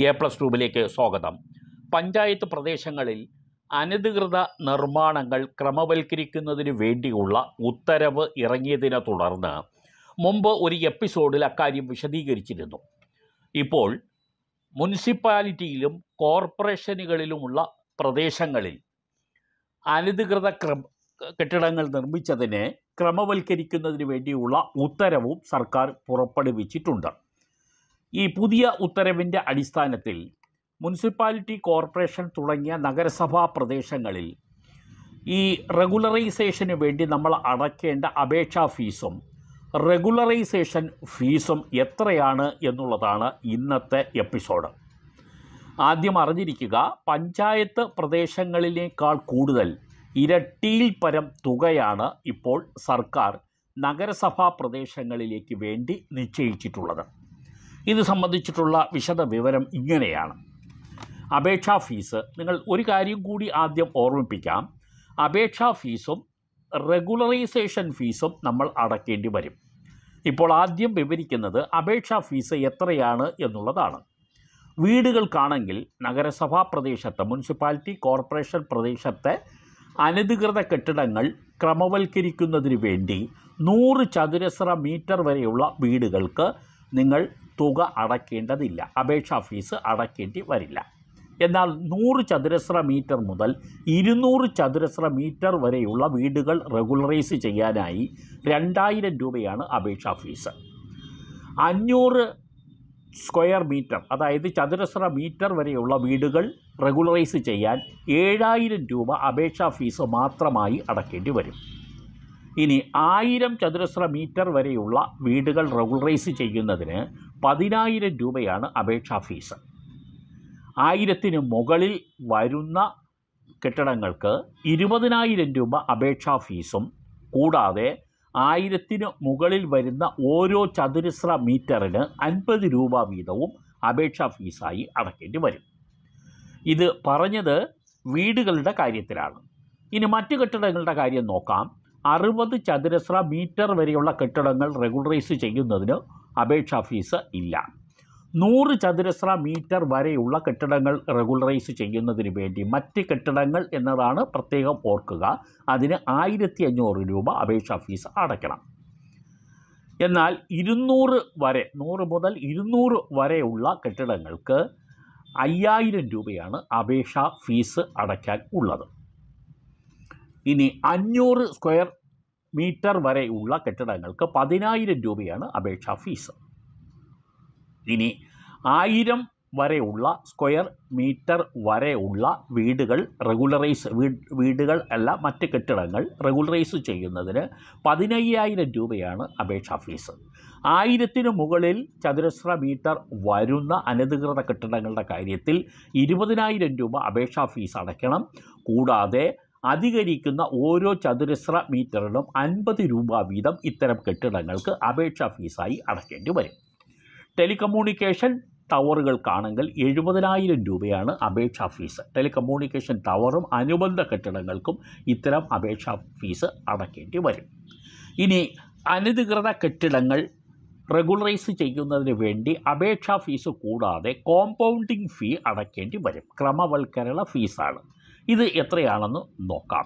A+2 സ്വാഗതം. പഞ്ചായത്ത് പ്രദേശങ്ങളിൽ അനധികൃത നിർമ്മാണങ്ങൾ ക്രമവൽക്കരിക്കുന്നതിന് വേണ്ടിയുള്ള ഉത്തരവ് ഇറങ്ങിയതിനെ തുടർന്ന് മുമ്പ് ഒരു എപ്പിസോഡിൽ അക്കാര്യം വിശദീകരിച്ചിരുന്നു. ഇപ്പോൾ മുനിസിപ്പാലിറ്റിയിലും കോർപ്പറേഷനുകളിലുമുള്ള പ്രദേശങ്ങളിൽ അനധികൃത കെട്ടിടങ്ങൾ നിർമ്മിച്ചതിനെ ക്രമവൽക്കരിക്കുന്നതിന് വേണ്ടിയുള്ള ഉത്തരവും സർക്കാർ പുറപ്പെടുവിച്ചിട്ടുണ്ട്. ഈ പുതിയ ഉത്തരവിൻ്റെ അടിസ്ഥാനത്തിൽ മുനിസിപ്പാലിറ്റി, കോർപ്പറേഷൻ തുടങ്ങിയ നഗരസഭാ പ്രദേശങ്ങളിൽ ഈ റെഗുലറൈസേഷന് വേണ്ടി നമ്മൾ അടയ്ക്കേണ്ട അപേക്ഷാ ഫീസും റെഗുലറൈസേഷൻ ഫീസും എത്രയാണ് എന്നുള്ളതാണ് ഇന്നത്തെ എപ്പിസോഡ്. ആദ്യം അറിഞ്ഞിരിക്കുക, പഞ്ചായത്ത് പ്രദേശങ്ങളിനേക്കാൾ കൂടുതൽ ഇരട്ടിയിൽ പരം തുകയാണ് ഇപ്പോൾ സർക്കാർ നഗരസഭാ പ്രദേശങ്ങളിലേക്ക് വേണ്ടി നിശ്ചയിച്ചിട്ടുള്ളത്. ഇത് സംബന്ധിച്ചിട്ടുള്ള വിശദ വിവരം ഇങ്ങനെയാണ്. അപേക്ഷാ ഫീസ്, നിങ്ങൾ ഒരു കാര്യം കൂടി ആദ്യം ഓർമ്മിപ്പിക്കാം. അപേക്ഷാ ഫീസും റെഗുലറൈസേഷൻ ഫീസും നമ്മൾ അടയ്ക്കേണ്ടി വരും. ഇപ്പോൾ ആദ്യം വിവരിക്കുന്നത് അപേക്ഷാ ഫീസ് എത്രയാണ് എന്നുള്ളതാണ്. വീടുകൾക്കാണെങ്കിൽ നഗരസഭാ പ്രദേശത്ത്, മുനിസിപ്പാലിറ്റി, കോർപ്പറേഷൻ പ്രദേശത്തെ അനധികൃത കെട്ടിടങ്ങൾ ക്രമവൽക്കരിക്കുന്നതിന് വേണ്ടി 100 ചതുരശ്ര മീറ്റർ വരെയുള്ള വീടുകൾക്ക് നിങ്ങൾ തുക അടയ്ക്കേണ്ടതില്ല, അപേക്ഷാ ഫീസ് അടയ്ക്കേണ്ടി വരില്ല. എന്നാൽ 100 ചതുരശ്ര മീറ്റർ മുതൽ 200 ചതുരശ്ര മീറ്റർ വരെയുള്ള വീടുകൾ റെഗുലറൈസ് ചെയ്യാനായി 2000 രൂപയാണ് അപേക്ഷാ ഫീസ്. 500 സ്ക്വയർ മീറ്റർ, അതായത് ചതുരശ്ര മീറ്റർ വരെയുള്ള വീടുകൾ റെഗുലറൈസ് ചെയ്യാൻ 7000 രൂപ അപേക്ഷാ ഫീസ് മാത്രമായി അടയ്ക്കേണ്ടി വരും. ഇനി 1000 ചതുരശ്ര മീറ്റർ വരെയുള്ള വീടുകൾ റെഗുലറൈസ് ചെയ്യുന്നതിന് 10000 രൂപയാണ് അപേക്ഷാ ഫീസ്. 1000-ന് മുകളിൽ വരുന്ന കെട്ടിടങ്ങൾക്ക് 20000 രൂപ അപേക്ഷാ ഫീസും കൂടാതെ 1000-ന് മുകളിൽ വരുന്ന ഓരോ ചതുരശ്ര മീറ്ററിന് 50 രൂപ വീതവും അപേക്ഷാ ഫീസായി അടയ്ക്കേണ്ടി വരും. ഇത് പറഞ്ഞത് വീടുകളുടെ കാര്യത്തിലാണ്. ഇനി മറ്റു കെട്ടിടങ്ങളുടെ കാര്യം നോക്കാം. 60 ചതുരശ്ര മീറ്റർ വരെയുള്ള കെട്ടിടങ്ങൾ റെഗുലറൈസ് ചെയ്യുന്നതിന് അപേക്ഷാ ഫീസ് ഇല്ല. 100 ചതുരശ്ര മീറ്റർ വരെയുള്ള കെട്ടിടങ്ങൾ റെഗുലറൈസ് ചെയ്യുന്നതിന് വേണ്ടി മറ്റ് കെട്ടിടങ്ങൾ എന്നതാണ് പ്രത്യേകം ഓർക്കുക, അതിന് 1500 രൂപ അപേക്ഷാ ഫീസ് അടയ്ക്കണം. എന്നാൽ 100 മുതൽ 200 വരെയുള്ള കെട്ടിടങ്ങൾക്ക് 5000 രൂപയാണ് അപേക്ഷാ ഫീസ് അടയ്ക്കാൻ ഉള്ളത്. ഇനി 500 സ്ക്വയർ മീറ്റർ വരെയുള്ള കെട്ടിടങ്ങൾക്ക് 10000 രൂപയാണ് അപേക്ഷാ ഫീസ്. ഇനി 1000 വരെയുള്ള സ്ക്വയർ മീറ്റർ വരെയുള്ള വീടുകൾ വീടുകൾ അല്ല, മറ്റ് കെട്ടിടങ്ങൾ റെഗുലറൈസ് ചെയ്യുന്നതിന് 15000 രൂപയാണ് അപേക്ഷാ ഫീസ്. 1000-ന് മുകളിൽ ചതുരശ്ര മീറ്റർ വരുന്ന അനധികൃത കെട്ടിടങ്ങളുടെ കാര്യത്തിൽ 20000 രൂപ അപേക്ഷാ ഫീസ് അടയ്ക്കണം. കൂടാതെ അധികരിക്കുന്ന ഓരോ ചതുരശ്ര മീറ്ററിനും 50 രൂപ വീതം ഇത്തരം കെട്ടിടങ്ങൾക്ക് അപേക്ഷാ ഫീസായി അടയ്ക്കേണ്ടി വരും. ടെലികമ്മ്യൂണിക്കേഷൻ ടവറുകൾക്കാണെങ്കിൽ 70000 രൂപയാണ് അപേക്ഷാ ഫീസ്. ടെലികമ്മ്യൂണിക്കേഷൻ ടവറും അനുബന്ധ കെട്ടിടങ്ങൾക്കും ഇത്തരം അപേക്ഷാ ഫീസ് അടയ്ക്കേണ്ടി വരും. ഇനി അനധികൃത കെട്ടിടങ്ങൾ റെഗുലറൈസ് ചെയ്യുന്നതിന് വേണ്ടി അപേക്ഷാ ഫീസ് കൂടാതെ കോമ്പൗണ്ടിങ് ഫീ അടയ്ക്കേണ്ടി വരും. ക്രമവൽക്കരണ ഫീസാണ്. ഇത് എത്രയാണെന്ന് നോക്കാം.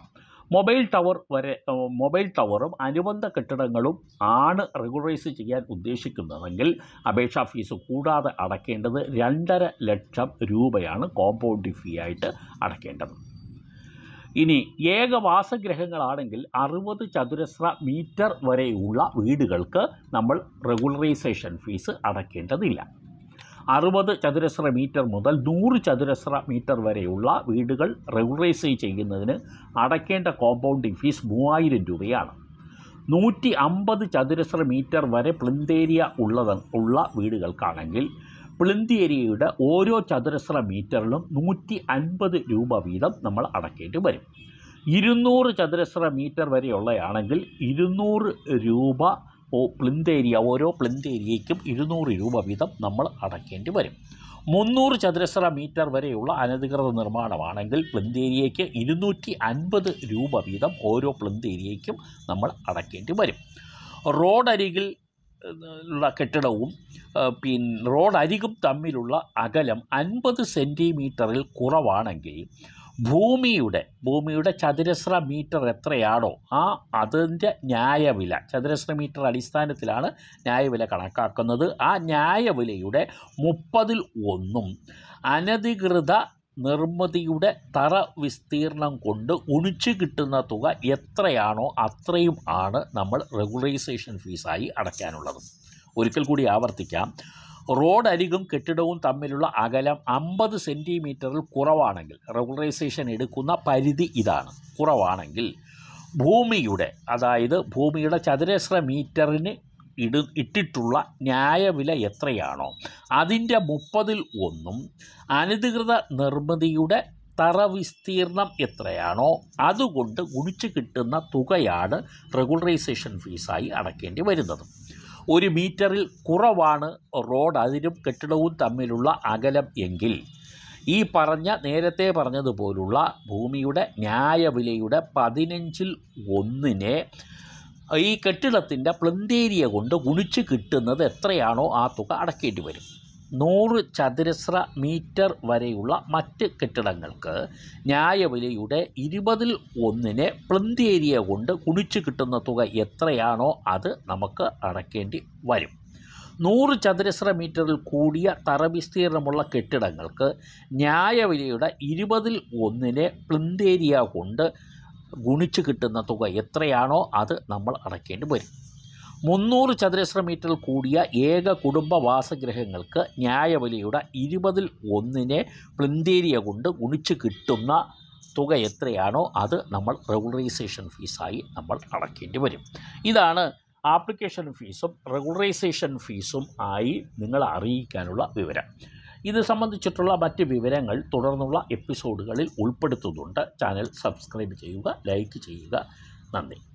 മൊബൈൽ ടവറും അനുബന്ധ കെട്ടിടങ്ങളും ആണ് റെഗുലറൈസ് ചെയ്യാൻ ഉദ്ദേശിക്കുന്നതെങ്കിൽ അപേക്ഷാ ഫീസ് കൂടാതെ അടയ്ക്കേണ്ടത് 2.5 ലക്ഷം രൂപയാണ് കോമ്പൗണ്ടിങ് ഫീ ആയിട്ട് അടയ്ക്കേണ്ടത്. ഇനി ഏകവാസഗൃഹങ്ങളാണെങ്കിൽ 60 ചതുരശ്ര മീറ്റർ വരെയുള്ള വീടുകൾക്ക് നമ്മൾ റെഗുലറൈസേഷൻ ഫീസ് അടയ്ക്കേണ്ടതില്ല. 60 ചതുരശ്ര മീറ്റർ മുതൽ 100 ചതുരശ്ര മീറ്റർ വരെയുള്ള വീടുകൾ റെഗുലറൈസ് ചെയ്യുന്നതിന് അടയ്ക്കേണ്ട കോമ്പൗണ്ടിങ് ഫീസ് 3000 രൂപയാണ്. 150 ചതുരശ്ര മീറ്റർ വരെ പ്ലിന്ത് ഏരിയ ഉള്ള വീടുകൾക്കാണെങ്കിൽ പ്ലിന്ത് ഏരിയയുടെ ഓരോ ചതുരശ്ര മീറ്ററിലും 150 രൂപ വീതം നമ്മൾ അടയ്ക്കേണ്ടി വരും. 200 ചതുരശ്ര മീറ്റർ വരെയുള്ളയാണെങ്കിൽ 200 രൂപ പ്ലിന്ത് ഏരിയ, ഓരോ പ്ലിന്ത് ഏരിയയ്ക്കും 200 രൂപ വീതം നമ്മൾ അടയ്ക്കേണ്ടി വരും. 300 ചതുരശ്ര മീറ്റർ വരെയുള്ള അനധികൃത നിർമ്മാണമാണെങ്കിൽ പ്ലിന്ത് ഏരിയയ്ക്ക് 250 രൂപ വീതം ഓരോ പ്ലിന്ത് ഏരിയയ്ക്കും നമ്മൾ അടയ്ക്കേണ്ടി വരും. റോഡരികിൽ ഉള്ള കെട്ടിടവും റോഡരികും തമ്മിലുള്ള അകലം 50 സെൻറ്റിമീറ്ററിൽ കുറവാണെങ്കിൽ ഭൂമിയുടെ ചതുരശ്ര മീറ്റർ എത്രയാണോ അതിൻ്റെ ന്യായവില, ചതുരശ്ര മീറ്റർ അടിസ്ഥാനത്തിലാണ് ന്യായവില കണക്കാക്കുന്നത്. ആ ന്യായവിലയുടെ 1/30 അനധികൃത നിർമ്മിതിയുടെ തറ വിസ്തീർണം കൊണ്ട് ഗുണിച്ച് കിട്ടുന്ന തുക എത്രയാണോ അത്രയും ആണ് നമ്മൾ റെഗുലറൈസേഷൻ ഫീസായി അടയ്ക്കാനുള്ളത്. ഒരിക്കൽ കൂടി ആവർത്തിക്കാം. റോഡരികും കെട്ടിടവും തമ്മിലുള്ള അകലം 50 സെൻറ്റിമീറ്ററിൽ കുറവാണെങ്കിൽ, റെഗുലറൈസേഷൻ എടുക്കുന്ന പരിധി ഇതാണ്, കുറവാണെങ്കിൽ ഭൂമിയുടെ ചതുരശ്ര മീറ്ററിന് ഇട്ടിട്ടുള്ള ന്യായവില എത്രയാണോ അതിൻ്റെ 1/30 അനധികൃത നിർമ്മിതിയുടെ തറ വിസ്തീർണം എത്രയാണോ അതുകൊണ്ട് ഗുണിച്ച് കിട്ടുന്ന തുകയാണ് റെഗുലറൈസേഷൻ ഫീസായി അടയ്ക്കേണ്ടി വരുന്നത്. 1 മീറ്ററിൽ കുറവാണ് റോഡ് അതിരും കെട്ടിടവും തമ്മിലുള്ള അകലം എങ്കിൽ നേരത്തെ പറഞ്ഞതുപോലുള്ള ഭൂമിയുടെ ന്യായവിലയുടെ 1/15 ഈ കെട്ടിടത്തിൻ്റെ പ്ലിന്ത് ഏരിയ കൊണ്ട് ഗുണിച്ച് കിട്ടുന്നത് എത്രയാണോ ആ തുക അടയ്ക്കേണ്ടി വരും. 100 ചതുരശ്ര മീറ്റർ വരെയുള്ള മറ്റ് കെട്ടിടങ്ങൾക്ക് ന്യായവിലയുടെ 1/20 പ്ലിന്ത് ഏരിയ കൊണ്ട് ഗുണിച്ച് കിട്ടുന്ന തുക എത്രയാണോ അത് നമുക്ക് അടയ്ക്കേണ്ടി വരും. 100 ചതുരശ്ര മീറ്ററിൽ കൂടിയ തറ വിസ്തീർണമുള്ള കെട്ടിടങ്ങൾക്ക് ന്യായവിലയുടെ 1/20 പ്ലിന്ത് ഏരിയ കൊണ്ട് ഗുണിച്ച് കിട്ടുന്ന തുക എത്രയാണോ അത് നമ്മൾ അടയ്ക്കേണ്ടി വരും. 300 ചതുരശ്ര മീറ്ററിൽ കൂടിയ ഏക കുടുംബ വാസഗൃഹങ്ങൾക്ക് ന്യായവിലയുടെ 1/20 പ്ലിന്ത് ഏരിയ കൊണ്ട് ഗുണിച്ച് കിട്ടുന്ന തുക എത്രയാണോ അത് നമ്മൾ റെഗുലറൈസേഷൻ ഫീസായി നമ്മൾ അടയ്ക്കേണ്ടി വരും. ഇതാണ് ആപ്ലിക്കേഷൻ ഫീസും റെഗുലറൈസേഷൻ ഫീസും ആയി നിങ്ങളെ അറിയിക്കാനുള്ള വിവരം. ഇത് സംബന്ധിച്ചിട്ടുള്ള മറ്റ് വിവരങ്ങൾ തുടർന്നുള്ള എപ്പിസോഡുകളിൽ ഉൾപ്പെടുത്തുന്നുണ്ട്. ചാനൽ സബ്സ്ക്രൈബ് ചെയ്യുക, ലൈക്ക് ചെയ്യുക. നന്ദി.